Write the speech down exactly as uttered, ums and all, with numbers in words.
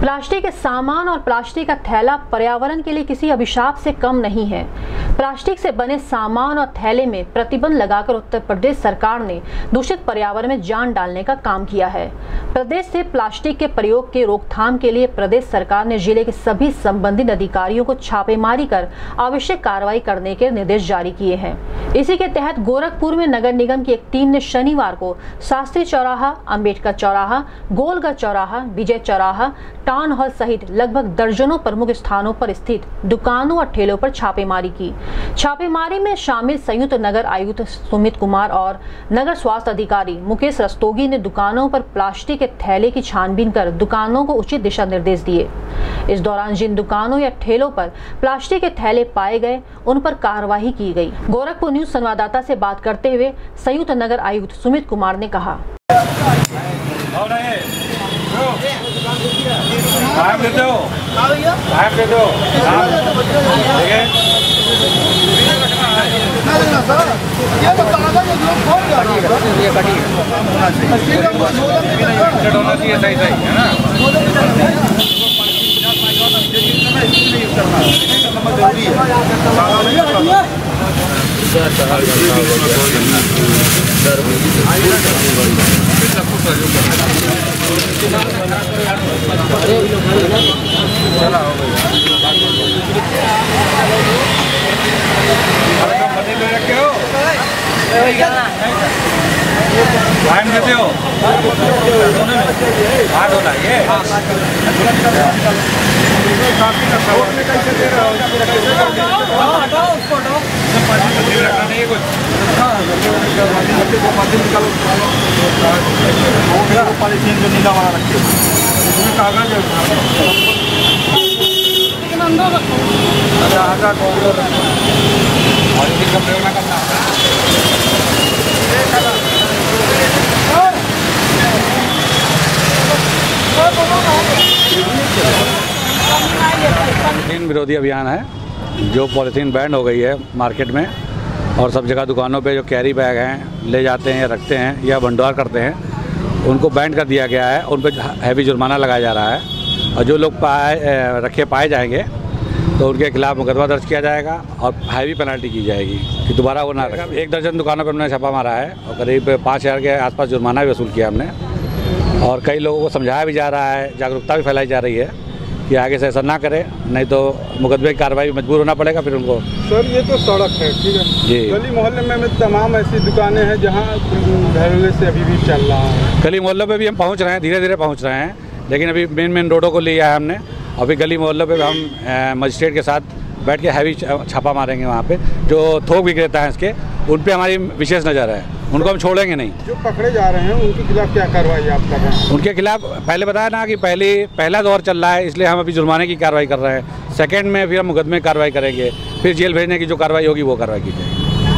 Plastic के सामान और प्लास्टिक का थैला पर्यावरण के लिए किसी अभिशाप से कम नहीं है। प्लास्टिक से बने सामान और थैले में प्रतिबंध लगाकर उत्तर प्रदेश सरकार ने दूषित पर्यावरण में जान डालने का काम किया है। प्रदेश से प्लास्टिक के प्रयोग के रोकथाम के लिए प्रदेश सरकार ने जिले के सभी संबंधित अधिकारियों को छापेमारी कर आवश्यक कार्रवाई करने के निर्देश जारी किए हैं। इसी के तहत गोरखपुर में नगर निगम की एक टीम ने शनिवार को शास्त्री चौराहा, अंबेडकर चौराहा, गोलगढ़ चौराहा, विजय चौराहा, टाउन हॉल सहित लगभग दर्जनों प्रमुख स्थानों पर स्थित दुकानों और ठेलों पर छापेमारी की। छापेमारी में शामिल संयुक्त नगर आयुक्त सुमित कुमार और नगर स्वास्थ्य अधिकारी मुकेश रस्तोगी ने दुकानों पर प्लास्टिक के थैले की छानबीन कर दुकानों को उचित दिशा निर्देश दिए। इस दौरान जिन दुकानों या ठेलों पर प्लास्टिक के थैले पाए गए उन पर कार्रवाई की गई। गोरखपुर न्यूज संवाददाता से बात करते हुए संयुक्त नगर आयुक्त सुमित कुमार ने कहा, टाइम दे दो, टाइम दे दो, ठीक है? ये तो कागज है जो खोल जा रहा है, ये कटी है, होना चाहिए सही सही है ना? जरूरी है। टाइम देते हो हाथ होना ये पॉलिथीन जो नीला वाला रखे उसमें कागज पॉलिथीन का प्रयोग न करना। पॉलिथीन विरोधी अभियान है जो पॉलिथीन बैन हो गई है मार्केट में और सब जगह दुकानों पे जो कैरी बैग हैं ले जाते हैं या रखते हैं या भंडार करते हैं उनको बैन कर दिया गया है। उन पर हैवी जुर्माना लगाया जा रहा है और जो लोग पाए रखे पाए जाएंगे तो उनके खिलाफ मुकदमा दर्ज किया जाएगा और हैवी पेनल्टी की जाएगी कि दोबारा वो ना रखें। एक दर्जन दुकानों पर हमने छापा मारा है और करीब पाँच हज़ार के आसपास जुर्माना भी वसूल किया हमने और कई लोगों को समझाया भी जा रहा है, जागरूकता भी फैलाई जा रही है कि आगे से ऐसा ना करें, नहीं तो मुकदमे की कार्रवाई मजबूर होना पड़ेगा फिर उनको। सर ये तो सड़क है, ठीक है जी। गली मोहल्ले में, में तमाम ऐसी दुकानें हैं जहाँ धड़ल्ले से अभी भी चल रहा है। गली मोहल्लों पे भी हम पहुँच रहे हैं, धीरे धीरे पहुँच रहे हैं, लेकिन अभी मेन मेन रोडों को लिया है हमने। अभी गली मोहल्लों पे हम मजिस्ट्रेट के साथ बैठ के हैवी छापा मारेंगे। वहाँ पे जो थोक विक्रेता हैं इसके उन पे हमारी विशेष नज़र है, उनको हम छोड़ेंगे नहीं। जो पकड़े जा रहे हैं उनके खिलाफ क्या कार्रवाई आप कर रहे हैं? उनके खिलाफ पहले बताया ना कि पहली पहला दौर चल रहा है, इसलिए हम अभी जुर्माने की कार्रवाई कर रहे हैं। सेकंड में फिर हम मुकदमे की कार्रवाई करेंगे, फिर जेल भेजने की जो कार्रवाई होगी वो कार्रवाई की जाएगी।